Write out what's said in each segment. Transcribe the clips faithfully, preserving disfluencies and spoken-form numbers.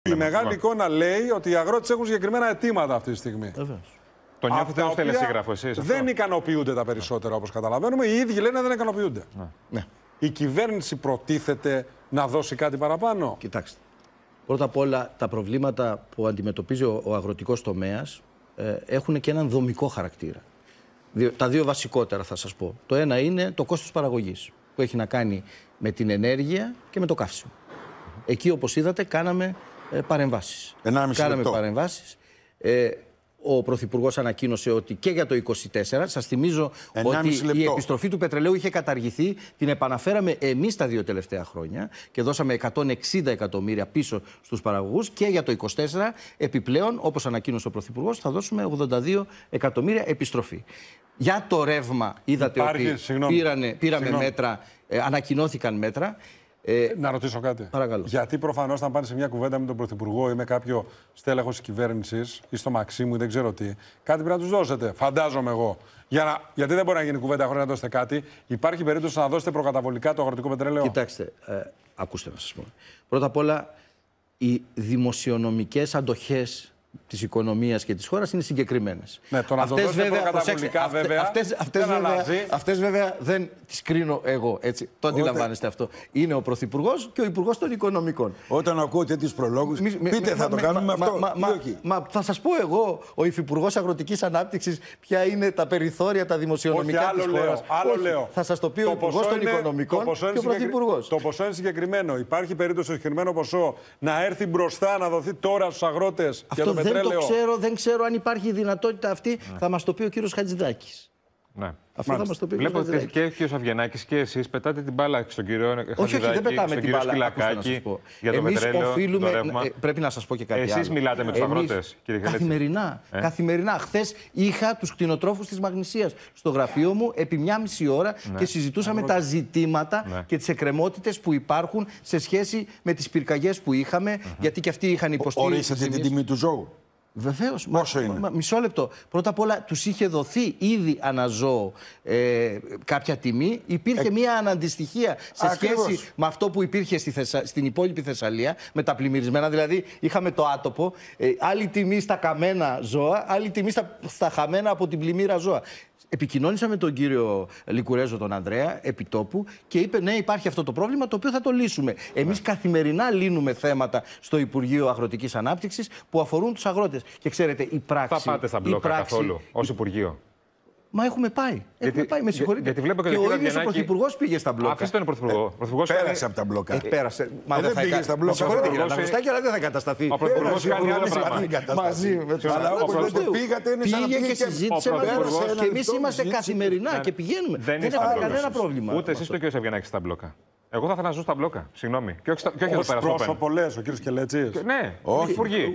Η μεγάλη εικόνα λέει ότι οι αγρότες έχουν συγκεκριμένα αιτήματα αυτή τη στιγμή. Βεβαίως. Το νιώθετε ως τελεσίγραφο εσείς αυτό? Δεν ικανοποιούνται τα περισσότερα, όπως καταλαβαίνουμε. Οι ίδιοι λένε δεν ικανοποιούνται. Ναι. Ναι. Η κυβέρνηση προτίθεται να δώσει κάτι παραπάνω? Κοιτάξτε. Πρώτα απ' όλα, τα προβλήματα που αντιμετωπίζει ο, ο αγροτικός τομέας ε, έχουν και έναν δομικό χαρακτήρα. Διο, τα δύο βασικότερα θα σας πω. Το ένα είναι το κόστος παραγωγής, που έχει να κάνει με την ενέργεια και με το καύσιμο. Εκεί, όπως είδατε, κάναμε ε, παρεμβάσεις. Κάναμε παρεμβάσεις. Ε, Ο Πρωθυπουργός ανακοίνωσε ότι και για το είκοσι τέσσερα, σας θυμίζω ότι λεπτό. η επιστροφή του πετρελαίου είχε καταργηθεί, την επαναφέραμε εμείς τα δύο τελευταία χρόνια και δώσαμε εκατόν εξήντα εκατομμύρια πίσω στους παραγωγούς, και για το είκοσι τέσσερα επιπλέον, όπως ανακοίνωσε ο Πρωθυπουργός, θα δώσουμε ογδόντα δύο εκατομμύρια επιστροφή. Για το ρεύμα είδατε Υπάρχει, ότι πήρανε, πήραμε συγγνώμη. μέτρα, ε, ανακοινώθηκαν μέτρα. Ε, να ρωτήσω κάτι. Παρακαλώ. Γιατί προφανώς, όταν πάνε σε μια κουβέντα με τον Πρωθυπουργό ή με κάποιο στέλεχος της κυβέρνησης ή στο Μαξίμου ή δεν ξέρω τι, κάτι πρέπει να τους δώσετε. Φαντάζομαι εγώ. Για να... Γιατί δεν μπορεί να γίνει κουβέντα χωρίς να δώσετε κάτι. Υπάρχει περίπτωση να δώσετε προκαταβολικά το αγροτικό πετρέλαιο? Κοιτάξτε, ε, ακούστε να σας πω. Πρώτα απ' όλα, οι δημοσιονομικές αντοχές της οικονομίας και της χώρας είναι συγκεκριμένες. Ναι, το να αυτές, το βέβαια, προκαταβολικά, αυτές, βέβαια, αυτές, αυτές, δεν βέβαια, αλλάζει. αυτές βέβαια δεν τις κρίνω εγώ, έτσι. Το αντιλαμβάνεστε αυτό. Είναι ο Πρωθυπουργός και ο Υπουργός των Οικονομικών. Όταν ακούω τέτοιους προλόγους, μη, πείτε, θα το κάνουμε με αυτό. Μα, μα, μα θα σας πω εγώ, ο Υφυπουργός Αγροτικής Ανάπτυξης, ποια είναι τα περιθώρια, τα δημοσιονομικά Όχι, της άλλο χώρας. Λέω, άλλο Όχι, λέω. Θα σας το πει το ο Υπουργός των είναι, Οικονομικών και ο Πρωθυπουργός. Το ποσό είναι συγκεκριμένο. Υπάρχει περίπτωση το συγκεκριμένο ποσό να έρθει μπροστά, να δοθεί τώρα στους αγρότες για το πετρέλαιο? Αυτό δεν το ξέρω. Δεν ξέρω αν υπάρχει η δυνατότητα αυτή. Ναι. Θα μας το πει ο κύριος Χατζηδάκης. Ναι. Αυτό θα μας το πει. Βλέπω ότι και ο κύριος Αυγενάκης και εσείς πετάτε την μπάλα στον κύριο Χατζηδάκη. Όχι, όχι, δεν πετάμε την μπάλα. Σκυλακάκη, για το Εμείς πετρέλαιο, οφείλουμε, το ρεύμα. πρέπει να σας πω και κάτι εσείς άλλο. Εσείς μιλάτε με τους Εμείς, αγρότες, κύριε Χελέτση? Καθημερινά. Ε? Καθημερινά. Χθες είχα τους κτηνοτρόφους της Μαγνησίας στο γραφείο μου επί μια μισή ώρα, ναι, και συζητούσαμε Αγρότη. τα ζητήματα, ναι, και τις εκκρεμότητες που υπάρχουν σε σχέση με τις πυρκαγιές που είχαμε, mm-hmm. γιατί και αυτοί είχαν υποστήριξει. Ορίσατε την τιμή του ζώου? Βεβαίως. Πόσο είναι? Μα, μισό λεπτό. Πρώτα απ' όλα τους είχε δοθεί ήδη αναζώο ε, κάποια τιμή. Υπήρχε ε... μια αναντιστοιχία σε Ακριβώς. σχέση με αυτό που υπήρχε στη Θεσσα... στην υπόλοιπη Θεσσαλία, με τα πλημμυρισμένα. Δηλαδή είχαμε το άτοπο, ε, άλλη τιμή στα καμένα ζώα, άλλη τιμή στα, στα χαμένα από την πλημμύρα ζώα. Επικοινώνησα με τον κύριο Λικουρέζο, τον Ανδρέα, επιτόπου, και είπε ναι, υπάρχει αυτό το πρόβλημα, το οποίο θα το λύσουμε. Εμείς ναι. καθημερινά λύνουμε θέματα στο Υπουργείο Αγροτικής Ανάπτυξης που αφορούν τους αγρότες. Και ξέρετε, η πράξη... Θα πάτε στα μπλόκα πράξη... καθόλου, ως Υπουργείο? Μα έχουμε πάει. Γιατί, έχουμε πάει, με συγχωρείτε. Γιατί βλέπω και, και ο ίδιος Αυγενάκη... ο Πρωθυπουργός πήγε στα μπλόκα. Αφήστε τον Πρωθυπουργό. Ε, πέρασε από τα μπλόκα. Ε, πέρασε. Μα ε, δεν πήγε κα... στα μπλόκα. Συγχωρείτε, κύριε Αναγνωστάκη, αλλά δεν θα κατασταθεί. Ο Πρωθυπουργός κάνει άλλο πράγμα. Μαζί με τους άλλους. Πήγατε, είναι σαν να πήγε και συζήτησε μαζί μας. Και εμείς είμαστε καθημερινά και πηγαίνουμε. Δεν έχουμε κανένα πρόβλημα. Ούτε εσείς ούτε ο κ. Αυγενάκης στα μπλόκα. Εγώ θα ήθελα να ζω στα μπλόκα. Συγγνώμη. Και όχι, και όχι εδώ πέρα. Ως πρόσωπο λες, ο κύριος Κελέτσης? Ναι, όχι υπουργοί.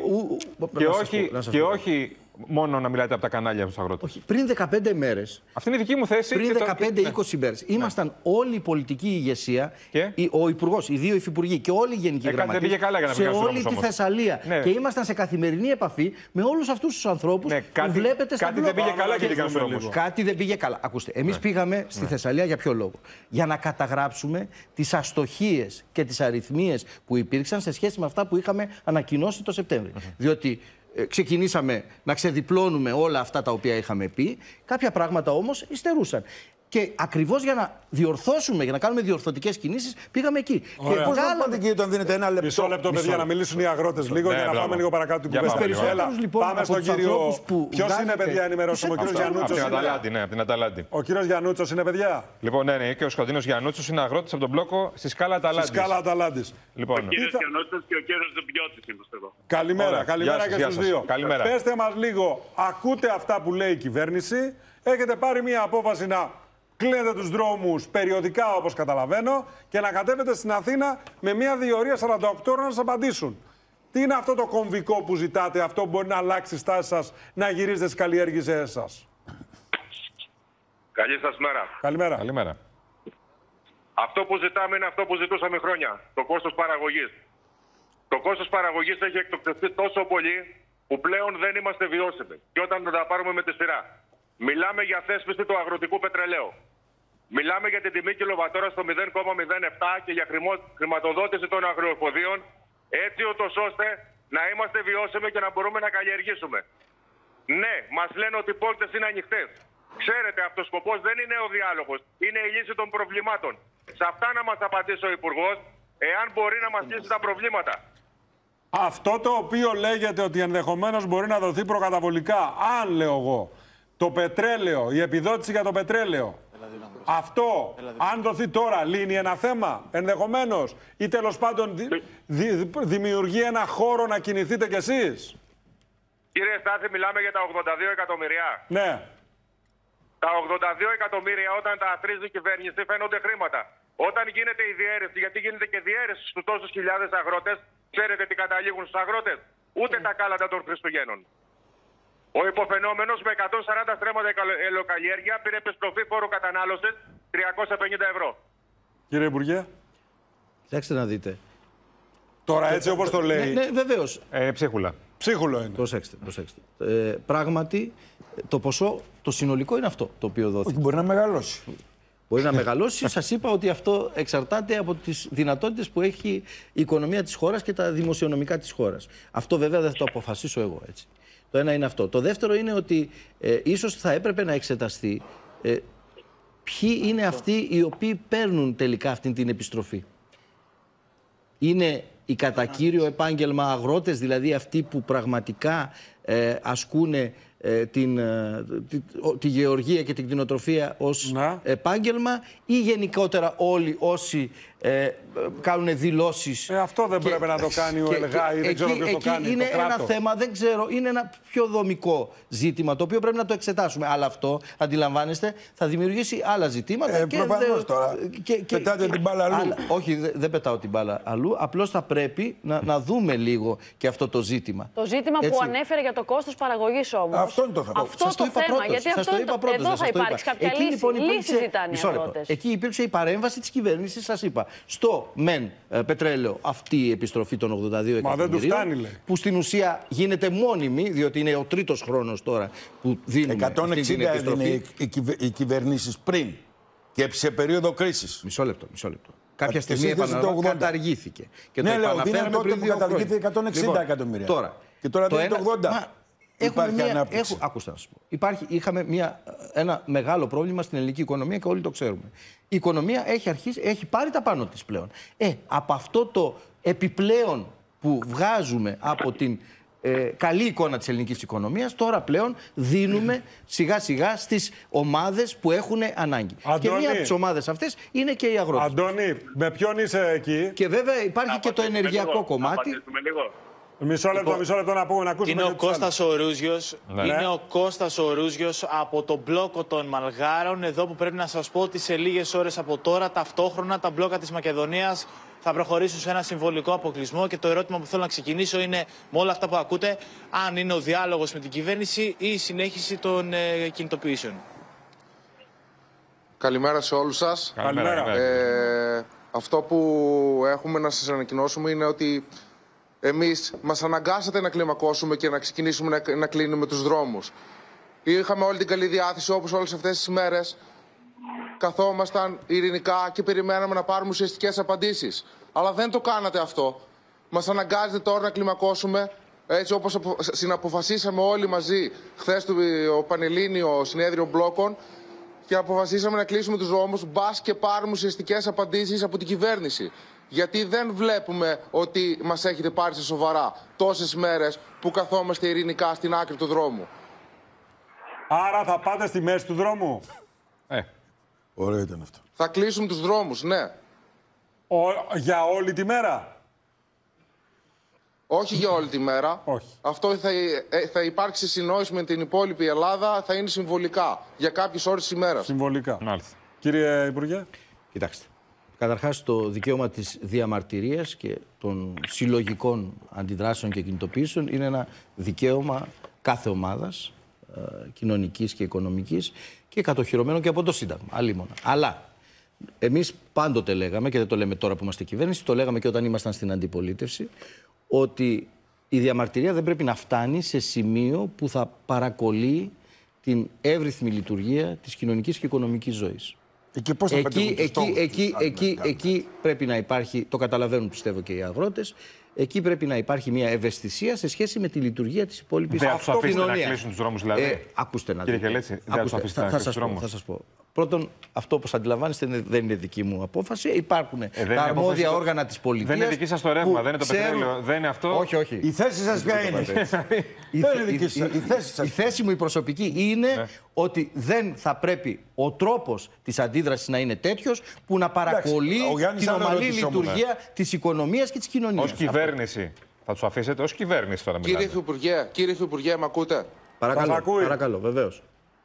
Και όχι μόνο να μιλάτε από τα κανάλια στους αγρότες. Όχι, πριν δεκαπέντε μέρες. Αυτή είναι η δική μου θέση. Πριν δεκαπέντε είκοσι μέρες. Ήμασταν όλη η πολιτική ηγεσία, και? ο Υπουργός, οι δύο υφυπουργοί και όλη η Γενική Γραμματεία σε όλη τη Θεσσαλία. Ναι. Και ήμασταν σε καθημερινή επαφή με όλους αυτούς τους ανθρώπους, ναι, που βλέπετε στα κάτι δεν πήγε καλά και τι όμως. Κάτι δεν πήγε καλά. Ακούστε, εμείς ναι. πήγαμε στη ναι. Θεσσαλία για ποιο λόγο? Για να καταγράψουμε τις αστοχίες και τις αριθμίες που υπήρξαν σε σχέση με αυτά που είχαμε ανακοινώσει το Σεπτέμβριο. Mm-hmm. Διότι ξεκινήσαμε να ξεδιπλώνουμε όλα αυτά τα οποία είχαμε πει. Κάποια πράγματα όμως υστερούσαν. Και ακριβώς για να διορθώσουμε, για να κάνουμε διορθωτικές κινήσεις, πήγαμε εκεί. Ωραία. Και πώς να πάτε εκεί όταν δίνετε ένα λεπτό? Μισό λεπτό, παιδιά, να μιλήσουν οι αγρότες λίγο, ναι, για να μπράβο. πάμε λίγο παρακάτω την κουβέντα. Λοιπόν, πάμε στον κύριο. Ποιος είναι, παιδιά, ενημερώσουμε? Ο κύριος Γιαννούτσος. Από την Αταλάντη. Ο κύριος Γιαννούτσος είναι, παιδιά? Λοιπόν, ναι, ναι, και ο Σκοτεινός Γιαννούτσος είναι αγρότης από τον μπλόκο στη Σκάλα Αταλάντης. Στη Σκάλα Αταλάντης. Λοιπόν, ο κύριος Γιαννούτσος και ο κύριος Ζεμπιώτης είμαστε εδώ. Καλημέρα, καλημέρα και στους δύο. Πέστε μας λίγο, ακούτε αυτά που λέει η κυβέρνηση? Έχετε πάρει μια απόφαση να κλείνετε τους δρόμους περιοδικά, όπως καταλαβαίνω, και να κατέβετε στην Αθήνα με μια διορία σαράντα οκτώ ώρων να σας απαντήσουν. Τι είναι αυτό το κομβικό που ζητάτε, αυτό που μπορεί να αλλάξει η στάση σας, να γυρίζετε στις καλλιέργειές σας? Καλή σας μέρα. Καλημέρα. Καλημέρα. Αυτό που ζητάμε είναι αυτό που ζητούσαμε χρόνια. Το κόστος παραγωγής. Το κόστος παραγωγής έχει εκτοξευθεί τόσο πολύ που πλέον δεν είμαστε βιώσιμοι. Και όταν θα τα πάρουμε με τη σειρά. Μιλάμε για θέσπιση του αγροτικού πετρελαίου. Μιλάμε για την τιμή κιλοβατόρα στο μηδέν κόμμα μηδέν επτά και για χρηματοδότηση των αγροεφοδίων, έτσι ούτως ώστε να είμαστε βιώσιμοι και να μπορούμε να καλλιεργήσουμε. Ναι, μας λένε ότι οι πόρτες είναι ανοιχτές. Ξέρετε, αυτός ο σκοπός δεν είναι ο διάλογος, είναι η λύση των προβλημάτων. Σε αυτά να μας απαντήσει ο Υπουργός, εάν μπορεί να μας λύσει τα προβλήματα. Αυτό το οποίο λέγεται ότι ενδεχομένως μπορεί να δοθεί προκαταβολικά, αν λέω εγώ, το πετρέλαιο, η επιδότηση για το πετρέλαιο, αυτό, αν δοθεί τώρα, λύνει ένα θέμα, ενδεχομένως, ή τέλος πάντων δη, δη, δημιουργεί ένα χώρο να κινηθείτε κι εσείς. Κύριε Στάθη, μιλάμε για τα ογδόντα δύο εκατομμύρια. Ναι. Τα ογδόντα δύο εκατομμύρια όταν τα αθροίζει η κυβέρνηση φαίνονται χρήματα. Όταν γίνεται η διαίρεση, γιατί γίνεται και διαίρεση στους τόσους χιλιάδες αγρότες, ξέρετε τι καταλήγουν στους αγρότες? Ούτε τα κάλαντα των Χριστουγέννων. Ο υποφαινόμενος με εκατόν σαράντα στρέμματα ελαιοκαλλιέργεια πήρε επιστροφή φόρου κατανάλωσης τριακόσια πενήντα ευρώ. Κύριε Υπουργέ. Κοιτάξτε να δείτε. Τώρα έτσι όπως το λέει. Ναι, ναι βεβαίως. Ε, ψίχουλα. Ψίχουλο είναι. Προσέξτε, προσέξτε. Ε, πράγματι, το ποσό, το συνολικό είναι αυτό το οποίο δόθηκε. Όχι, μπορεί να μεγαλώσει. Μπορεί να μεγαλώσει. Σας είπα ότι αυτό εξαρτάται από τις δυνατότητες που έχει η οικονομία της χώρας και τα δημοσιονομικά της χώρας. Αυτό βέβαια δεν θα το αποφασίσω εγώ έτσι. Το ένα είναι αυτό. Το δεύτερο είναι ότι ε, ίσως θα έπρεπε να εξεταστεί ε, ποιοι είναι αυτοί οι οποίοι παίρνουν τελικά αυτή την επιστροφή. Είναι η κατά κύριο επάγγελμα αγρότες, δηλαδή αυτοί που πραγματικά ε, ασκούν ε, την, ε, τη, τη γεωργία και την κτηνοτροφία ως να. επάγγελμα, ή γενικότερα όλοι όσοι ε, κάνουν δηλώσεις. Ε, αυτό δεν και, πρέπει να το κάνει ο Ελγάη, δεν ξέρω ποιος το κάνει. Είναι το ένα θέμα, δεν ξέρω, είναι ένα πιο δομικό ζήτημα το οποίο πρέπει να το εξετάσουμε. Αλλά αυτό, αντιλαμβάνεστε, θα δημιουργήσει άλλα ζητήματα. Ε, και προφανώς τώρα. Και, και, πετάτε και, την μπάλα αλλού. Αλλά, όχι, δεν δε πετάω την μπάλα αλλού. Απλώς θα πρέπει να, να δούμε λίγο και αυτό το ζήτημα. Το ζήτημα Έτσι. που ανέφερε για το κόστος παραγωγής όμως. Αυτό είναι το θέμα. Αυτό σας το, το είπα θέμα. Πρώτος, Γιατί σας αυτό το είπα το, πρώτος, εδώ θα σας το υπάρξει είπα. κάποια Εκεί, λύση. λοιπόν, Λύση υπήρξε, ζητάνε οι αγρότες. Εκεί υπήρξε η παρέμβαση της κυβέρνησης, σας είπα. Στο μεν ε, πετρέλαιο αυτή η επιστροφή των ογδόντα δύο εκατομμυρίων. Μα δεν του φτάνει, λέει. Που στην ουσία γίνεται μόνιμη, διότι είναι ο τρίτος χρόνος τώρα που δίνουμε εκατόν εξήντα έδινε οι κυβερνήσεις πριν και σε περίοδο κρίσης. Μισό λεπτό, μισό λεπτό. Κάποια Στη στιγμή σύνθεση επαναλαμβάνω, το ογδόντα. καταργήθηκε. Και Ναι, το λέω, επαναφέραμε δίνανε τότε πριν που δύο καταργήθηκε χρόνια. εκατόν εξήντα Λοιπόν, εκατομμύρια. Τώρα, και τώρα το δίνει το ένα- ογδόντα. μα, Υπάρχει έχουμε μία- ανάπτυξη. έχω- Ακούστε να σας πω. Υπάρχει, είχαμε μία, ένα μεγάλο πρόβλημα στην ελληνική οικονομία και όλοι το ξέρουμε. Η οικονομία έχει, αρχίσει, έχει πάρει τα πάνω της πλέον. Ε, από αυτό το επιπλέον που βγάζουμε από την ε, καλή εικόνα της ελληνικής οικονομίας, τώρα πλέον δίνουμε σιγά σιγά στις ομάδες που έχουν ανάγκη. Αντώνη. Και μία από τις ομάδες αυτές είναι και οι αγρότες. Αντώνη, με ποιον είσαι εκεί? Και βέβαια υπάρχει και το Απαντήσουμε ενεργειακό λίγο. κομμάτι. Απαντήσουμε λίγο. Μισό λεπτό, μισό λεπτό να πούμε, να ακούσουμε. Είναι και ο τους άλλους. Κώστας ο Ρούζιος. Ναι. Είναι ο Κώστας ο Ρούζιος από τον μπλόκο των Μαλγάρων. Εδώ που πρέπει να σας πω ότι σε λίγες ώρες από τώρα ταυτόχρονα τα μπλόκα της Μακεδονίας θα προχωρήσουν σε ένα συμβολικό αποκλεισμό. Και το ερώτημα που θέλω να ξεκινήσω είναι, με όλα αυτά που ακούτε, αν είναι ο διάλογος με την κυβέρνηση ή η συνέχιση των ε, κινητοποιήσεων. Καλημέρα σε όλους σας. Καλημέρα. Ε, αυτό που έχουμε να σας ανακοινώσουμε είναι ότι εμείς μας αναγκάσατε να κλιμακώσουμε και να ξεκινήσουμε να, να κλείνουμε τους δρόμους. Είχαμε όλη την καλή διάθεση όπως όλες αυτές τις μέρες. Καθόμασταν ειρηνικά και περιμέναμε να πάρουμε ουσιαστικές απαντήσεις. Αλλά δεν το κάνατε αυτό. Μας αναγκάζετε τώρα να κλιμακώσουμε έτσι όπως απο, συναποφασίσαμε όλοι μαζί χθες το Πανελλήνιο Συνέδριο Μπλόκων και αποφασίσαμε να κλείσουμε τους δρόμους μπας και πάρουμε ουσιαστικές απαντήσεις από την κυβέρνηση. Γιατί δεν βλέπουμε ότι μας έχετε πάρει σε σοβαρά τόσες μέρες που καθόμαστε ειρηνικά στην άκρη του δρόμου. Άρα θα πάτε στη μέση του δρόμου. Ε. Ωραίο ήταν αυτό. Θα κλείσουμε τους δρόμους, ναι. Ο, για όλη τη μέρα. Όχι για όλη τη μέρα. Όχι. Αυτό θα, ε, θα υπάρξει συνεννόηση με την υπόλοιπη Ελλάδα, θα είναι συμβολικά για κάποιες ώρες της ημέρας. Συμβολικά. Μάλιστα. Κύριε Υπουργέ. Κοιτάξτε. Καταρχάς, το δικαίωμα της διαμαρτυρίας και των συλλογικών αντιδράσεων και κινητοποιήσεων είναι ένα δικαίωμα κάθε ομάδας, ε, κοινωνικής και οικονομικής, και κατοχυρωμένο και από το Σύνταγμα. Αλλήμωνα. Αλλά εμείς πάντοτε λέγαμε, και δεν το λέμε τώρα που είμαστε κυβέρνηση, το λέγαμε και όταν ήμασταν στην αντιπολίτευση, ότι η διαμαρτυρία δεν πρέπει να φτάνει σε σημείο που θα παρακολεί την εύρυθμη λειτουργία της κοινωνικής και οικονομικής ζωής. Και πώς θα Εκεί, πετύχουν τους εκεί, στόχους εκεί, τους, αν εκεί, δεν εκεί πρέπει να υπάρχει, το καταλαβαίνουν πιστεύω και οι αγρότες, εκεί πρέπει να υπάρχει μια ευαισθησία σε σχέση με τη λειτουργία της υπόλοιπης κοινωνίας. Δεν θα τους αφήσετε να κλείσουν τους δρόμους, δηλαδή. Ε, ακούστε να Κύριε δείτε. Κελέτση, δεν θα τους αφήσετε να κλείσουν τους δρόμους. Θα σας πω. Πρώτον, αυτό όπως αντιλαμβάνεστε δεν είναι δική μου απόφαση. Υπάρχουν ε, τα αρμόδια το... όργανα της πολιτείας. Δεν είναι δική σας το ρεύμα, δεν είναι το ξέρουν... πετρέλαιο, δεν είναι αυτό. Όχι, όχι. Η θέση σας ποια είναι? η, η, η, θέση η θέση μου η προσωπική είναι ναι. ότι δεν θα πρέπει ο τρόπος της αντίδρασης να είναι τέτοιος που να παρακολεί την ομαλή λειτουργία της οικονομίας και της κοινωνίας. Ως κυβέρνηση. Θα τους αφήσετε ως κυβέρνηση τώρα μιλάτε. Κύριε Υφυπουργέ, κύριε Υφυπουργέ, με ακούτε? Παρακαλώ, παρακαλώ, βεβαίως.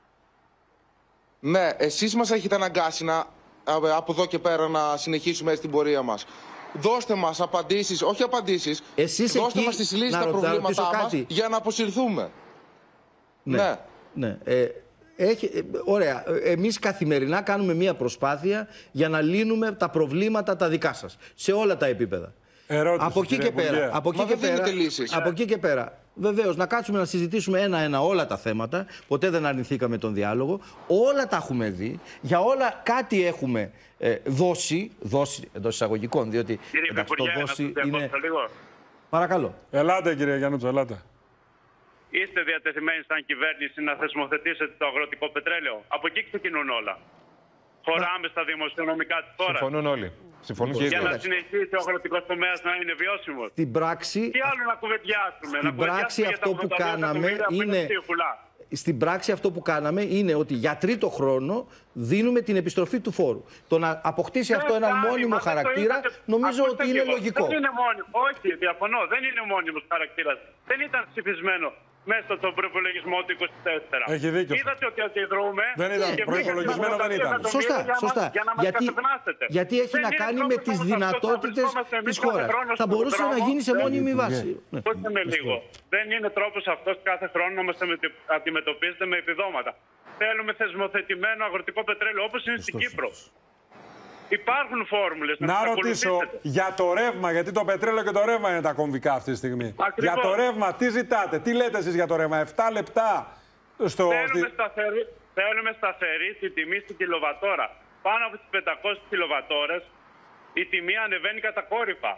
Ναι, εσείς μας έχετε αναγκάσει να, από εδώ και πέρα να συνεχίσουμε στην πορεία μας. Δώστε μας απαντήσεις, όχι απαντήσεις, εσείς δώστε εκεί, μας τις λύσεις στα προβλήματά μας για να αποσυρθούμε. Ναι. ναι. ναι. Ε, έχει, ε, ωραία. Εμείς καθημερινά κάνουμε μία προσπάθεια για να λύνουμε τα προβλήματα τα δικά σας. Σε όλα τα επίπεδα. Ερώτηση, από εκεί και πέρα. Από εκεί και πέρα, από εκεί και πέρα. Βεβαίως, να κάτσουμε να συζητήσουμε ένα-ένα όλα τα θέματα. Ποτέ δεν αρνηθήκαμε τον διάλογο. Όλα τα έχουμε δει. Για όλα κάτι έχουμε ε, δώσει. Δώσει εντός εισαγωγικών, διότι εντάξει, το δώσει είναι... Παρακαλώ. Ελάτε, κύριε Γιαννούτσο, ελάτε. Είστε διατεθειμένοι σαν κυβέρνηση να θεσμοθετήσετε το αγροτικό πετρέλαιο? Από εκεί ξεκινούν όλα. Χωράμε στα δημοσιονομικά της χώρας. Συμφωνούν όλοι. Συμφωνούν και οι για να συνεχίσει ο αγροτικός τομέας να είναι βιώσιμος. Στην πράξη, τι άλλο να κουβεντιάσουμε? Στην να πράξη αυτό που κάναμε είναι... Στην πράξη αυτό που κάναμε είναι ότι για τρίτο χρόνο δίνουμε την επιστροφή του φόρου. Το να αποκτήσει αυτό έναν μόνιμο χαρακτήρα νομίζω ότι είναι λογικό. Δεν είναι μόνιμο. Όχι, διαφωνώ. Δεν είναι μόνιμος χαρακτήρας. Δεν ήταν ψηφισμένο μέσα στον προπολογισμό του είκοσι τέσσερα. Έχει δίκιο. Είδατε ότι αντιδρούμε. Δεν ήταν. Προπολογισμένο δεν ήταν. Σωστά, σωστά. Για να γιατί, γιατί έχει δεν να κάνει με τις δυνατότητες της χώρας. Θα μπορούσε να γίνει σε μόνιμη βάση. Ακούστε με λίγο. Δεν είναι τρόπος αυτός κάθε χρόνο να μας αντιμετωπίζετε με επιδόματα. Θέλουμε θεσμοθετημένο αγροτικό πετρέλαιο όπως είναι στην Κύπρο. Υπάρχουν φόρμουλες να, να ρωτήσω για το ρεύμα, γιατί το πετρέλαιο και το ρεύμα είναι τα κομβικά αυτή τη στιγμή. Ακριβώς. Για το ρεύμα, τι ζητάτε, τι λέτε εσείς για το ρεύμα, επτά λεπτά στο... Θέλουμε σταθερή, θέλουμε σταθερή τη τιμή στην κιλοβατόρα. Πάνω από τις πεντακόσιες κιλοβατόρες η τιμή ανεβαίνει κατακόρυφα.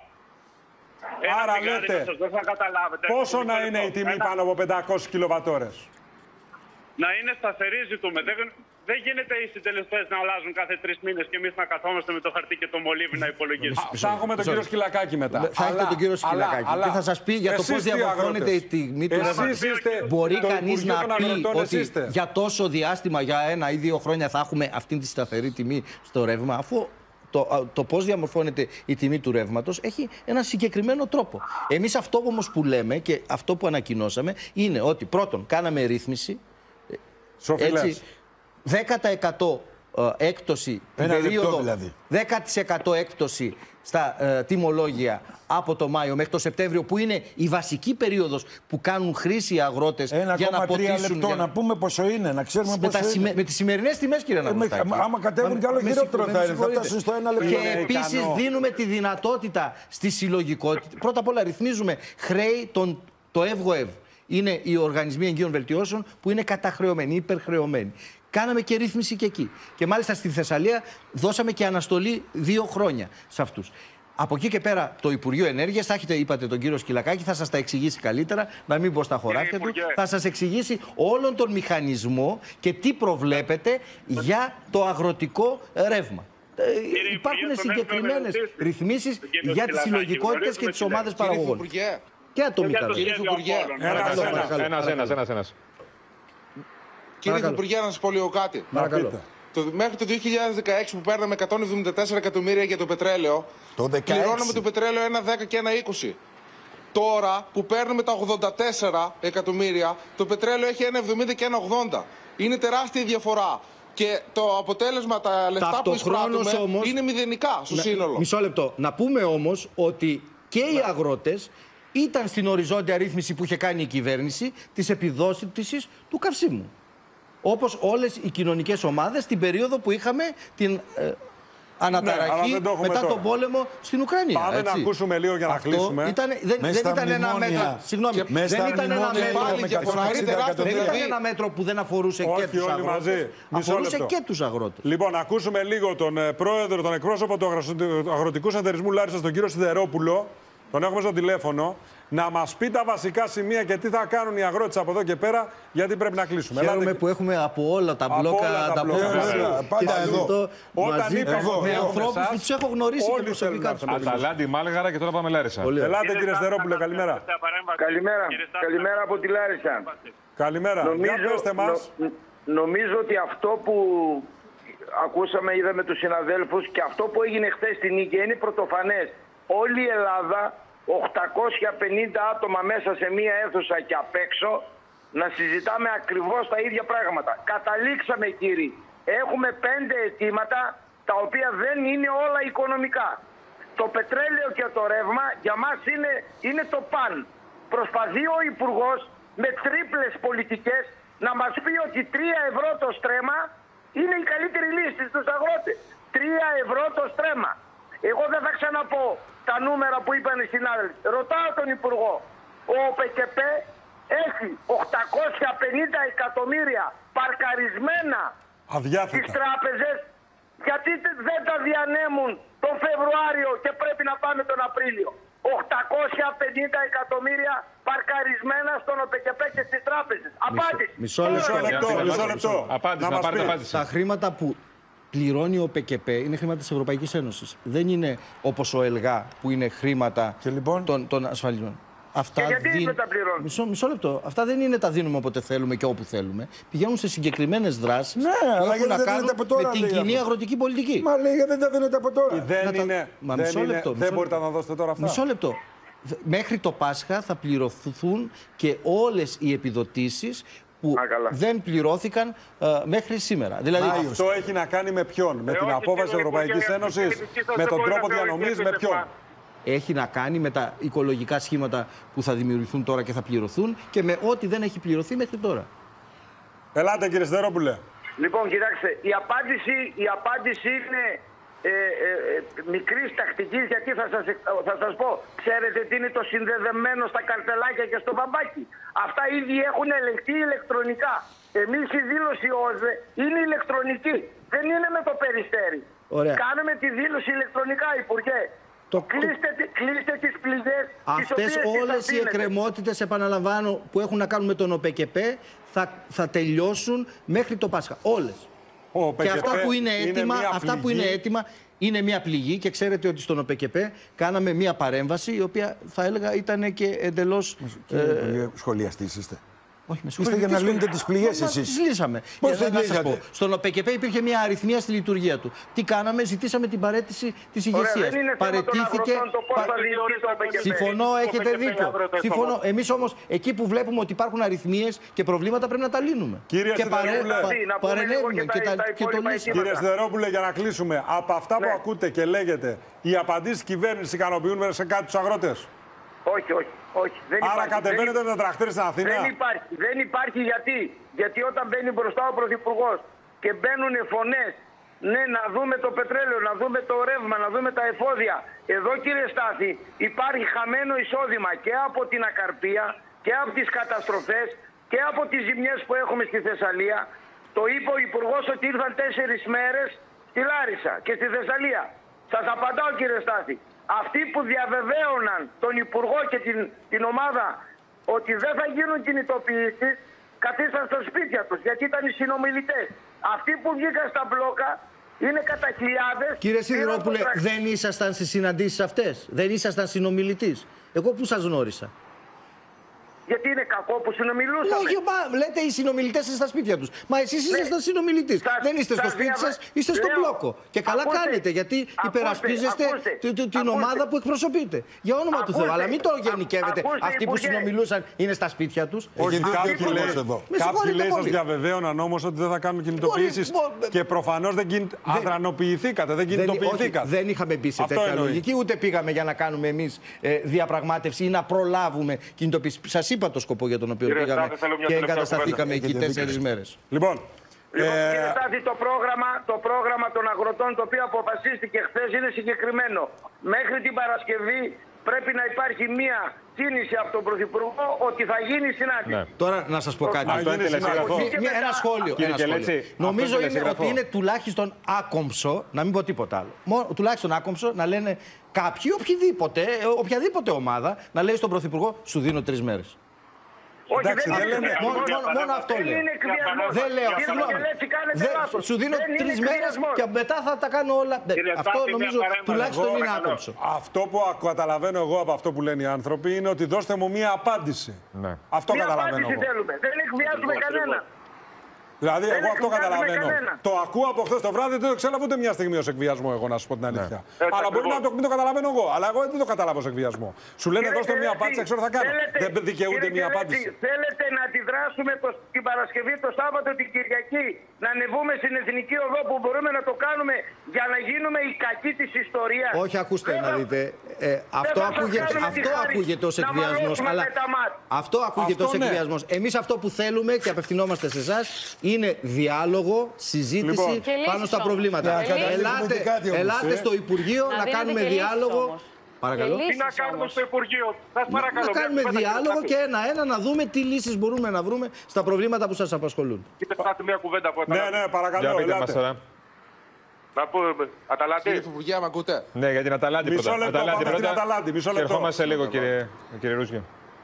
Άρα λέτε, πόσο να είναι η τιμή πάνω από πεντακόσιες κιλοβατόρες? Να είναι σταθερή ζητούμε. Δεν, δεν γίνεται οι συντελεστές να αλλάζουν κάθε τρεις μήνες και εμείς να καθόμαστε με το χαρτί και το μολύβι να υπολογίζουμε. Θα έχουμε τον κύριο Σκυλακάκη μετά. Θα έχετε τον κύριο Σκυλακάκη και θα σας πει για το πώς διαμορφώνεται η τιμή του ρεύματος. Μπορεί κανείς να πει ότι για τόσο διάστημα, για ένα ή δύο χρόνια θα έχουμε αυτή τη σταθερή τιμή στο ρεύμα, αφού το, το πώς διαμορφώνεται η τιμή του ρεύματος έχει ένα συγκεκριμένο τρόπο. Εμείς αυτό όμως που λέμε και αυτό που ανακοινώσαμε είναι ότι πρώτον κάναμε ρύθμιση. Έτσι, δέκα τοις εκατό έκπτωση την περίοδο, δηλαδή. δέκα τοις εκατό έκπτωση στα ε, τιμολόγια από το Μάιο μέχρι το Σεπτέμβριο, που είναι η βασική περίοδος που κάνουν χρήση οι αγρότες για να ποτίσουν. Λεπτό, για... να πούμε πόσο είναι, να ξέρουμε πόσο με, είναι. Με τις σημερινές τιμές, κύριε Νανούστακη. Ε, άμα κατέβουν κι άλλο χειρότερο θα είναι, θα φτάσουν στο ένα λεπτό. Και επίσης δίνουμε τη δυνατότητα στη συλλογικότητα. Πρώτα απ' όλα ρυθμίζουμε χρέη τον, το ΕΒΓΟΕΒ. Είναι οι οργανισμοί εγγύων βελτιώσεων που είναι καταχρεωμένοι, υπερχρεωμένοι. Κάναμε και ρύθμιση και εκεί. Και μάλιστα στη Θεσσαλία δώσαμε και αναστολή δύο χρόνια σε αυτούς. Από εκεί και πέρα το Υπουργείο Ενέργειας, θα έχετε, είπατε τον κύριο Σκυλακάκη, θα σας τα εξηγήσει καλύτερα, να μην πω στα χωράφια του. Θα σας εξηγήσει όλον τον μηχανισμό και τι προβλέπετε για το αγροτικό ρεύμα. Κύριε Υπάρχουν συγκεκριμένες ρυθμίσεις για τις συλλογικότητες και τις ομάδες παραγωγών. Και ατομικά. Κύριε Υπουργέ, ένας, ένας, ένας, ένας. Κύριε Υπουργέ, να σας πω λίγο κάτι. Το, μέχρι το δύο χιλιάδες δεκαέξι που παίρναμε εκατόν εβδομήντα τέσσερα εκατομμύρια για το πετρέλαιο, το πληρώναμε το πετρέλαιο ένα δέκα και ένα είκοσι. Τώρα που παίρνουμε τα ογδόντα τέσσερα εκατομμύρια, το πετρέλαιο έχει ένα εβδομήντα και ένα ογδόντα. Είναι τεράστια η διαφορά. Και το αποτέλεσμα, τα λεφτά που εισπράττουμε όμως, είναι μηδενικά στο να, σύνολο. Μισό λεπτό. Να πούμε όμως ότι και οι αγρότες ήταν στην οριζόντια ρύθμιση που είχε κάνει η κυβέρνηση της επιδότησης του καυσίμου. Όπως όλες οι κοινωνικές ομάδες την περίοδο που είχαμε την ε, αναταραχή ναι, μετά τον πόλεμο στην Ουκρανία. Πάμε έτσι. Να ακούσουμε λίγο για να Αυτό κλείσουμε. Ήταν, δεν, δεν ήταν ένα μέτρο. Συγγνώμη, δεν ήταν ένα μέτρο, δεν ήταν ένα μέτρο που δεν αφορούσε όχι, και τους αγρότες. Αφορούσε και τους αγρότες. Λοιπόν, ακούσουμε λίγο τον πρόεδρο, τον εκπρόσωπο του Αγροτικού Συνεταιρισμού Λάρισσας, τον κύριο Σιδερόπουλο, Τον έχουμε στο τηλέφωνο. Να μας πει τα βασικά σημεία και τι θα κάνουν οι αγρότες από εδώ και πέρα, γιατί πρέπει να κλείσουμε. Χαίρομαι Ελάτε... που έχουμε από όλα τα μπλόκα τα μπλόκα. Πάντα εδώ. Όταν είπα εγώ, με ανθρώπους που τους έχω γνωρίσει και προσωπικά. Αταλάντη, Μάλγαρα και τώρα πάμε Λάρισα. Ελάτε κύριε Στερόπουλε, καλημέρα. Καλημέρα. Καλημέρα από τη Λάρισα. Καλημέρα. Νομίζω, Για πέστε μας. νο, νομίζω ότι αυτό που ακούσαμε, είδαμε τους συναδέλφους και αυτό που έγινε χθες στην Νίκη είναι πρωτοφανές. Όλη η Ελλάδα, οκτακόσια πενήντα άτομα μέσα σε μία αίθουσα και απ' έξω, να συζητάμε ακριβώς τα ίδια πράγματα. Καταλήξαμε, κύριοι. Έχουμε πέντε αιτήματα τα οποία δεν είναι όλα οικονομικά. Το πετρέλαιο και το ρεύμα για μας είναι, είναι το παν. Προσπαθεί ο Υπουργός με τρίπλες πολιτικές να μας πει ότι τρία ευρώ το στρέμμα είναι η καλύτερη λύση στους αγρότες. τρία ευρώ το στρέμμα. Εγώ δεν θα ξαναπώ τα νούμερα που είπαν οι συνάδελφοι. Ρωτάω τον Υπουργό. Ο ΠΚΠ έχει οκτακόσια πενήντα εκατομμύρια παρκαρισμένα Αδιάθετα. στις τράπεζες. Γιατί δεν τα διανέμουν τον Φεβρουάριο και πρέπει να πάμε τον Απρίλιο. οκτακόσια πενήντα εκατομμύρια παρκαρισμένα στον ΟΠΚΠ και στις τράπεζες. Απάντηση. Μισό λεπτό. Μισό λεπτό. Απάντηση, να πάρετε απάντηση. Τα χρήματα που πληρώνει ο ΠΚΠ είναι χρήματα της Ευρωπαϊκής Ένωσης. Δεν είναι όπως ο ΕΛΓΑ που είναι χρήματα λοιπόν? των, των ασφαλιών. Αυτά και γιατί δι... δεν τα πληρώνουν. Μισό, μισό λεπτό. Αυτά δεν είναι τα δίνουμε όποτε θέλουμε και όπου θέλουμε. Πηγαίνουν σε συγκεκριμένες δράσεις ναι, που αλλά έχουν να κάνουν από τώρα, με την κοινή αυτό. αγροτική πολιτική. Μα λέει δεν τα δίνετε από τώρα. Δεν τα... είναι. Μα, δεν μισό είναι, λεπτό, δεν μισό μπορείτε λεπτό. να δώσετε τώρα αυτά. Μισό λεπτό. Μέχρι το Πάσχα θα πληρωθούν και όλες οι επιδοτήσεις που Α, δεν πληρώθηκαν uh, μέχρι σήμερα. Δηλαδή, Μα αυτό έχει να κάνει με ποιον, με Ε, την όχι, απόφαση της κύριε Ευρωπαϊκής Υπουργέ, Ένωσης, γιατί με δεν τον μπορεί τρόπο να θεωρηθεί διανομής, με επίτευγμα. ποιον. έχει να κάνει με τα οικολογικά σχήματα που θα δημιουργηθούν τώρα και θα πληρωθούν και με ό,τι δεν έχει πληρωθεί μέχρι τώρα. Ελάτε κύριε Στερόπουλε. Λοιπόν, κοιτάξτε, η απάντηση, η απάντηση είναι ε, ε, ε, μικρής τακτικής, γιατί θα σας, θα σας πω, ξέρετε τι είναι το συνδεδεμένο στα καρτελάκια και στο μπαμπάκι. Αυτά ήδη έχουν ελεγχθεί ηλεκτρονικά. Εμείς η δήλωση ΟΣΔΕ είναι ηλεκτρονική, δεν είναι με το περιστέρι. Ωραία. Κάνουμε τη δήλωση ηλεκτρονικά, Υπουργέ. Το... Κλείστε, κλείστε τις πληγές. Αυτές όλες οι εκκρεμότητες, επαναλαμβάνω, που έχουν να κάνουν με τον ΟΠΚΠ θα, θα τελειώσουν μέχρι το Πάσχα. Όλες. Ο και αυτά που είναι έτοιμα, είναι αυτά που είναι έτοιμα είναι μια πληγή και ξέρετε ότι στον ΟΠΚΠ κάναμε μια παρέμβαση η οποία θα έλεγα ήταν και εντελώς... Κύριε ε... σχολιαστής είστε. Όχι, με είστε για να λύνετε τις πληγές εσείς. Τις λύσαμε. Πώς δεν λύσατε? Στον ΟΠΚΠ υπήρχε μια αριθμία στη λειτουργία του. Τι κάναμε, ζητήσαμε την παρέτηση της ηγεσίας. Παρετήθηκε. Πα... Συμφωνώ, έχετε δίκιο. Συμφωνώ. Εμείς όμως εκεί που βλέπουμε ότι υπάρχουν αριθμίες και προβλήματα πρέπει να τα λύνουμε. Κύριε και παρέ... πα... παρενέβουμε και, και, τα... τα... και το λύσουμε. Κύριε Στερόπουλε, για να κλείσουμε, από αυτά ναι. που ακούτε και λέγετε, οι απαντήσεις κυβέρνηση ικανοποιούν σε κάτι τους αγρότες? Όχι, όχι. Όχι, δεν Άρα υπάρχει. κατεβαίνετε δεν... με τα τρακτέρ στην Αθήνα. Δεν υπάρχει. Δεν υπάρχει γιατί. Γιατί όταν μπαίνει μπροστά ο Πρωθυπουργός και μπαίνουν φωνές, ναι, να δούμε το πετρέλαιο, να δούμε το ρεύμα, να δούμε τα εφόδια. Εδώ, κύριε Στάθη, υπάρχει χαμένο εισόδημα και από την ακαρπία και από τις καταστροφές και από τις ζημιές που έχουμε στη Θεσσαλία. Το είπε ο Υπουργός ότι ήρθαν τέσσερις μέρες στη Λάρισα και στη Θεσσαλία. Σας απαντάω, κύριε Στάθη. Αυτοί που διαβεβαίωναν τον Υπουργό και την, την ομάδα ότι δεν θα γίνουν κινητοποιήσεις, καθίσαν στα σπίτια τους, γιατί ήταν οι συνομιλητές. Αυτοί που βγήκαν στα μπλόκα είναι κατά χιλιάδες. Κύριε Σιδηρόπουλε, δεν ήσασταν στις συναντήσεις αυτές? Δεν ήσασταν συνομιλητής? Εγώ πού σας γνώρισα? Γιατί είναι κακό που συνομιλούσαμε? Όχι, μα, λέτε οι συνομιλητές είστε στα σπίτια τους. Μα εσείς ναι. ήσασταν συνομιλητής. Δεν είστε στο σπίτι σας, είστε στο μπλόκο. Και καλά ακούστε, κάνετε, γιατί ακούστε, υπερασπίζεστε ακούστε, την ακούστε, ομάδα που εκπροσωπείτε. Για όνομα ακούστε, του Θεού. Αλλά μην το γενικεύετε. Ακούστε, αυτοί που συνομιλούσαν είναι στα σπίτια τους. Όχι, κάποιοι λέει σας διαβεβαίωναν όμως ότι δεν θα κάνουν κινητοποιήσεις. Και προφανώς δεν αδρανοποιηθήκατε, δεν κινητοποιηθήκατε. Δεν είχαμε μπει σε τέτοια λογική, ούτε πήγαμε για να κάνουμε εμείς διαπραγμάτευση ή να προλάβουμε κινητοποιήσεις. Είπα το σκοπό για τον οποίο Κύριε πήγαμε Στάθη, και εγκατασταθήκαμε εκεί τέσσερις μέρες. Λοιπόν, λοιπόν ε... κύριε Στάθη, το πρόγραμμα, το πρόγραμμα των αγροτών το οποίο αποφασίστηκε χθες είναι συγκεκριμένο. Μέχρι την Παρασκευή πρέπει να υπάρχει μία κίνηση από τον Πρωθυπουργό ότι θα γίνει συνάντηση. Ναι. Τώρα να σας πω κάτι. Να γίνει ένα σχόλιο. Ένα σχόλιο. Νομίζω είναι ότι είναι τουλάχιστον άκομψο, να μην πω τίποτα άλλο. Μόνο, τουλάχιστον άκομψο να λένε κάποιοι, οποιοδήποτε, οποιαδήποτε ομάδα, να λέει στον Πρωθυπουργό, σου δίνω τρεις μέρες. Όχι, εντάξει, δεν δεν είναι λέμε. Μόνο, μόνο, μόνο αυτό δεν λέω. είναι εκβιασμός. Δεν λέω. Κύριε Συγγνώμη. Μικελέτσι, κάνετε Δεν- λάθος. Σου δίνω Δεν είναι τρεις μέρες εκβιασμός. και μετά θα τα κάνω όλα. Κύριε Αυτό Στάθη, νομίζω μια παρέμβαση. τουλάχιστον Εγώ, είναι παρακαλώ. άκομψο. Αυτό που καταλαβαίνω εγώ από αυτό που λένε οι άνθρωποι είναι ότι δώστε μου μία απάντηση. Ναι. Αυτό Μια καταλαβαίνω απάντηση εγώ. θέλουμε. Δεν εκβιάζουμε κανένα. Δηλαδή, Δεν εγώ αυτό εκβιάζουμε καταλαβαίνω. κανένα. Το ακούω από χθε το βράδυ, δεν το εξέλαβα ούτε μια στιγμή ω εκβιασμό, εγώ να σου πω την αλήθεια. Έτσι Αλλά μπορεί να ακριβώς. το, μην το καταλαβαίνω εγώ. Αλλά εγώ δεν το καταλάβω ως εκβιασμό. Σου λένε Κύριε δώστε μια Κελέτσι, απάντηση, ξέρω τι θα κάνω. θέλετε- Δεν δικαιούται κύριε μια Κελέτσι, απάντηση. Θέλετε να αντιδράσουμε το, την Παρασκευή, το Σάββατο, την Κυριακή, να ανεβούμε στην Εθνική Οδό που μπορούμε να το κάνουμε για να γίνουμε οι κακοί της ιστορίας. Όχι, ακούστε Δεν να θα- δείτε. Ε, αυτό θα σας ακούγεται, κάνουμε τη αυτό χάρη ακούγεται ως να εκβιασμός. μαλώσουμε Αλλά με τα μάτια. αυτό ακούγεται Αυτό ως ναι. εκβιασμός. Εμείς αυτό που θέλουμε και απευθυνόμαστε σε εσάς είναι διάλογο, συζήτηση Λοιπόν. Και πάνω λύσεις στα όμως. προβλήματα. Και λύσεις. Ελάτε, Και κάτι όμως, ελάτε ε. στο Υπουργείο Να να, δίνετε κάνουμε και λύσεις διάλογο. όμως. Παρακαλώ. Και Τι να λύσεις κάνουμε όμως. στο Υπουργείο. Σας Να, παρακαλώ. να μια κάνουμε κουβέντα, κύριε διάλογο Στάθη. και ένα-ένα να δούμε τι λύσεις μπορούμε να βρούμε στα προβλήματα που σας απασχολούν. Κύριε Στάθη, μια κουβέντα που Ναι, ναι, Για παρακαλώ. πείτε μας Ελάτε. τώρα. Να πω, Αταλάτη. Κύριε Υπουργέ, με ακούτε? Ναι, για την Αταλάντη Μισό πρώτα. λεπτό, πάμε στην πρώτα. Αταλάντη, μισό Και λεπτό. ερχόμαστε λίγο, κύριε, κύριε Ρούζιο.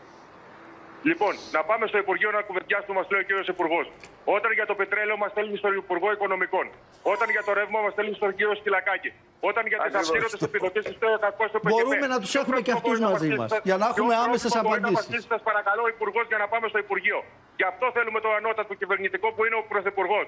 Λοιπόν, να πάμε στο Υπουργείο να κουβεντιάσουμε, μας λέει ο κύριος Υπουργός. Όταν για το πετρέλαιο μας στέλνει στον Υπουργό Οικονομικών. Όταν για το ρεύμα μας στέλνει στον κύριο Σκυλακάκη. Όταν για τις αυξήνωτες επιδοτήσεις στο εκατό στο πι κέι πι. Μπορούμε να τους έχουμε και αυτούς μαζί μας, για να έχουμε άμεσες απαντήσεις. Σας παρακαλώ ο Υπουργός για να πάμε στο Υπουργείο. Γι' αυτό θέλουμε το ανώτατο κυβερνητικό που είναι ο Πρωθυπουργός.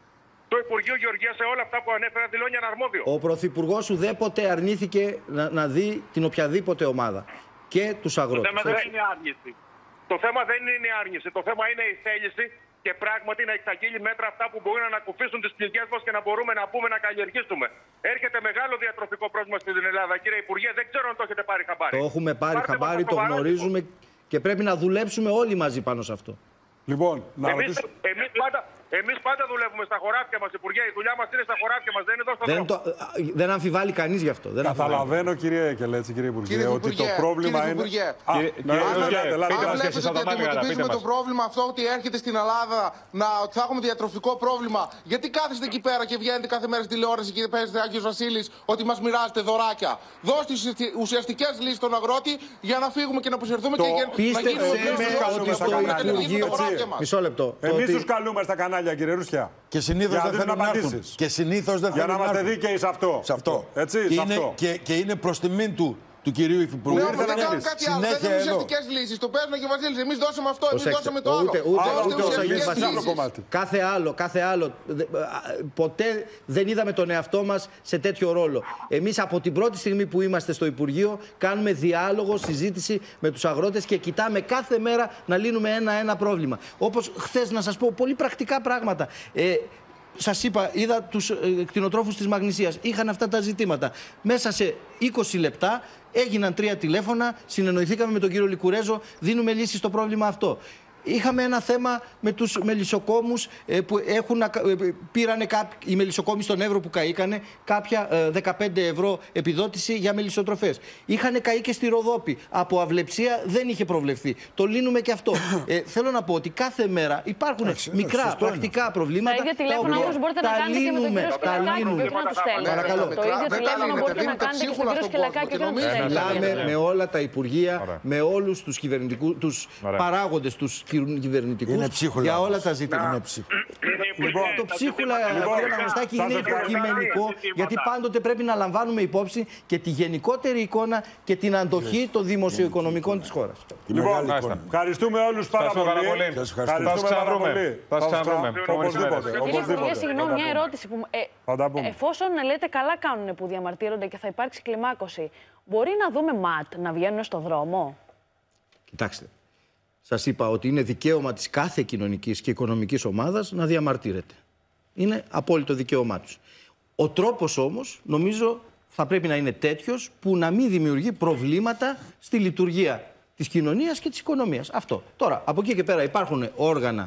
Το Υπουργείο Γεωργίας σε όλα αυτά που ανέφερα δηλώνει αναρμόδιο. Ο Πρωθυπουργός ουδέποτε αρνήθηκε να, να δει την οποιαδήποτε ομάδα και τους Το αγρότες. θέμα δεν είναι άρνηση. Το θέμα δεν είναι η άρνηση. Το θέμα είναι η θέληση και πράγματι να εξαγγείλει μέτρα αυτά που μπορούν να ανακουφίσουν τις πληγές μας και να μπορούμε να πούμε να καλλιεργήσουμε. Έρχεται μεγάλο διατροφικό πρόβλημα στην Ελλάδα, κύριε Υπουργέ. Δεν ξέρω αν το έχετε πάρει χαμπάρι. Το έχουμε πάρει Πάρτε χαμπάρι, μας το σοβαρά, γνωρίζουμε και πρέπει να δουλέψουμε όλοι μαζί πάνω σε αυτό. Λοιπόν, να Εμείς, ρωτήσω. εμείς, πάντα, εμείς πάντα δουλεύουμε στα χωράφια μας, Υπουργέ. Η δουλειά μας είναι στα χωράφια μας, δεν είναι εδώ στον Δεν, δρόμο. το, δεν αμφιβάλλει κανείς γι' αυτό. Δεν αμφιβάλλει. Καταλαβαίνω, κύριε Κελέτσι, κύριε Υπουργέ, Κύριε ότι το Υπουργέ, πρόβλημα κύριε είναι. Υπουργέ. Α, Κύριε- να- κύριε ελάτε, Υπουργέ, ελάτε, πείτε Αν μας ελάτε. και εσείς βλέπετε ότι από τα Μάλγαρα, αντιμετωπίζουμε πείτε το μας. πρόβλημα αυτό ότι έρχεται στην Ελλάδα να ότι θα έχουμε διατροφικό πρόβλημα, γιατί κάθεστε εκεί πέρα και βγαίνετε κάθε μέρα στη τηλεόραση και παίζετε Άγιος Βασίλης ότι μας μοιράζετε δωράκια? Δώστε ουσιαστικές λύσεις στον αγρότη για να φύγουμε και να αποσυρθούμε Το- και για να Πίστεψε γίνουμε με πιο ότι σοβαροί στο και να Υπουργείο. ανοίγουμε τα χωράφια μας. Μισό λεπτό. Το Εμείς ότι- τους καλούμε στα κανάλια, κύριε Ρούσια. Και συνήθως Για να δεν δίνουν θέλουν να έρθουν. απαντήσεις. Και συνήθως δεν Για να θέλουν είμαστε έρθουν. δίκαιοι σε αυτό. Σε αυτό. Έτσι, και, σε είναι, αυτό. και, και είναι προς τιμήν του, του κυρίου Υφυπουργού. Ναι, ήρθε όμως να δεν κάνουν έρθει. κάτι άλλο. Δεν Συνέχεια δίνουν εδώ. ουσιαστικές λύσεις. Το παίρνουν και ο Βασίλης. Εμείς δώσαμε αυτό, εμείς Προσέξτε, δώσαμε το άλλο. ούτε, ούτε, Δώστε ούτε ο ουσιαστικές Σαγγέλης λύσεις. Βασίλης. κομμάτι. Κάθε άλλο, κάθε άλλο. Δε- α, Ποτέ δεν είδαμε τον εαυτό μας σε τέτοιο ρόλο. Εμείς από την πρώτη στιγμή που είμαστε στο Υπουργείο κάνουμε διάλογο, συζήτηση με τους αγρότες και κοιτάμε κάθε μέρα να λύνουμε ένα-ένα πρόβλημα. Όπως χθες, να σας πω πολύ πρακτικά πράγματα. Ε, Σας είπα, είδα τους ε, κτηνοτρόφους της Μαγνησίας. Είχαν αυτά τα ζητήματα. Μέσα σε είκοσι λεπτά έγιναν τρία τηλέφωνα, συνεννοηθήκαμε με τον κύριο Λικουρέζο, δίνουμε λύση στο πρόβλημα αυτό. Είχαμε ένα θέμα με τους μελισσοκόμους ε, που έχουν, ε, πήρανε κάποιοι, οι μελισσοκόμοι στον Εύρο που καήκανε κάποια ε, δεκαπέντε ευρώ επιδότηση για μελισσοτροφές. Είχαν καεί και στη Ροδόπη. Από αυλεψία δεν είχε προβλεφθεί. Το λύνουμε και αυτό. ε, θέλω να πω ότι κάθε μέρα υπάρχουν μικρά πρακτικά προβλήματα. Τα ίδια τηλέφωνα οποία όμως μπορείτε να τα κάνετε και με τον λύνουμε, κύριο τα Σκυλακάκη και λύνουμε. όχι να του στέλνετε. Παρακαλώ. Το ίδιο τηλέφωνο μπορείτε να κάνετε και στον κύριο Σκυλακάκη και όχι να του Μιλάμε στέλνετε. με όλα τα υπουργεία, Ωραία. με όλους τους κυβερνητικούς, τους Ωραία. παράγοντες, τους κυβερνητικούς Είναι ψίχουλα για όμως. όλα τα ζητήματα. Είναι ψυχ- Λοιπόν, Το ψίχουλα, Λοιπόν, κύριε Ναγωστάκη, σας είναι ευχαριστώ. υποκειμενικό, γιατί πάντοτε πρέπει να λαμβάνουμε υπόψη και τη γενικότερη εικόνα και την αντοχή των δημοσιοοικονομικών της χώρας. Η Λοιπόν, μεγάλη μάλιστα. εικόνα. ευχαριστούμε όλους πάρα Ευχαριστούμε πάρα πολύ. πολύ. Σας ευχαριστούμε. Ευχαριστούμε Θα πάρα ξαναβρούμε. πολύ. Θα σας ξαναβρούμε. ξανα- Επόμενες Οπωσδήποτε. ημέρες. Κύριε Υπουργέ, οπωσδήποτε. συγγνώμη, μια ερώτηση που. μου- ε, Θα τα πούμε. εφόσον λέτε καλά κάνουν που διαμαρτύρονται και θα υπάρξει κλιμάκωση, μπορεί να δούμε ΜΑΤ να βγαίνουν στον δρόμο? Κοιτάξτε, σας είπα ότι είναι δικαίωμα της κάθε κοινωνικής και οικονομικής ομάδας να διαμαρτύρεται. Είναι απόλυτο δικαίωμά τους. Ο τρόπος όμως, νομίζω, θα πρέπει να είναι τέτοιος που να μην δημιουργεί προβλήματα στη λειτουργία της κοινωνίας και της οικονομίας. Αυτό. Τώρα, από εκεί και πέρα υπάρχουν όργανα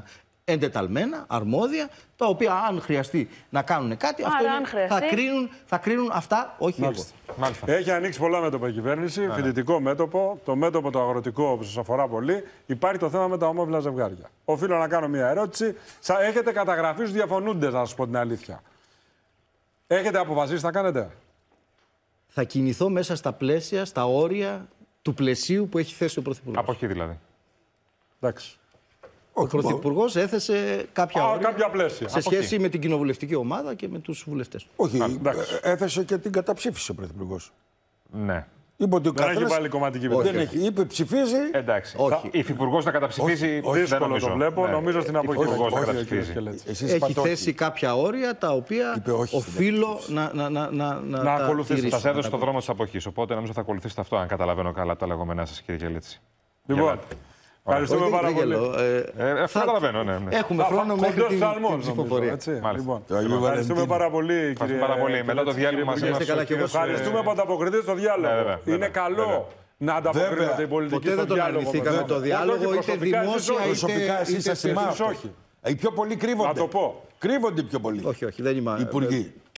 εντεταλμένα, αρμόδια, τα οποία αν χρειαστεί να κάνουν κάτι, Άρα, αυτό αν είναι, χρειαστεί... θα, κρίνουν, θα κρίνουν αυτά, όχι εγώ. Μάλιστα. Έχει ανοίξει πολλά μέτωπα η κυβέρνηση. Ναι, φοιτητικό ναι. μέτωπο, το μέτωπο το αγροτικό που σας αφορά πολύ. Υπάρχει το θέμα με τα ομόφυλα ζευγάρια. Οφείλω να κάνω μια ερώτηση. Έχετε καταγραφεί στους διαφωνούντες, να σας πω την αλήθεια. Έχετε αποφασίσει να κάνετε? Θα κινηθώ μέσα στα πλαίσια, στα όρια του πλαισίου που έχει θέσει ο Πρωθυπουργός. Αποχή δηλαδή. Εντάξει. Ο Πρωθυπουργός έθεσε κάποια, Α, όρια κάποια πλαίσια. σε Αποχή. σχέση με την κοινοβουλευτική ομάδα και με τους βουλευτές. Όχι, Α, έθεσε και την καταψήφιση ο Πρωθυπουργός. Ναι. Είπε ότι ο δεν καθένας... έχει βάλει κομματική δεν πενταετία. έχει. Είπε ψηφίζει. Εντάξει. Όχι. Η Υφυπουργός να καταψηφίσει. Όχι, δύσκολο δεν το βλέπω. Ναι. Νομίζω στην αποχή. Υφυπουργός να Όχι, καταψηφίσει. Εσείς Έχει είπατε όχι. θέσει κάποια όρια τα οποία όχι, οφείλω να, να, να, να, Να τα ακολουθήσετε. τηρήσω. Σας έδωσε το δρόμο της αποχής. Οπότε νομίζω θα ακολουθήσετε αυτό, αν καταλαβαίνω καλά τα λεγόμενά σας, κύριε Γελίτση. Λοιπόν, ευχαριστούμε Όχι, πάρα δεν πολύ. γελώ. Ε, Ε, αυτό θα- καταλαβαίνω, ναι. ναι. Έχουμε χρόνο μέχρι την, την ψηφοφορία. Λοιπόν, Αγίου ευχαριστούμε Βαλεντίνου. πάρα πολύ, κύριε. Ευχαριστούμε πάρα πολύ. Μετά το διάλειμμα μας Υπουργέ, είστε καλά και εγώ. Ευχαριστούμε που ανταποκριθείτε στο διάλογο. Ναι, βέβαια, Είναι βέβαια, καλό βέβαια. να ανταποκρίνεται Βέβαια. η πολιτική Ποτέ στο δεν τον διάλογο. αρνηθήκαμε βέβαια. το διάλογο, Όχι, είτε προσωπικά εσείς δημόσια όχι. είτε. Προσωπικά εσείς είτε σας θυμάστε. όχι. Οι πιο πολλοί κρύβονται. Να το πω. Κρύβονται οι πιο πολλοί. Όχι, όχι, δεν είμαι. Υπουργοί.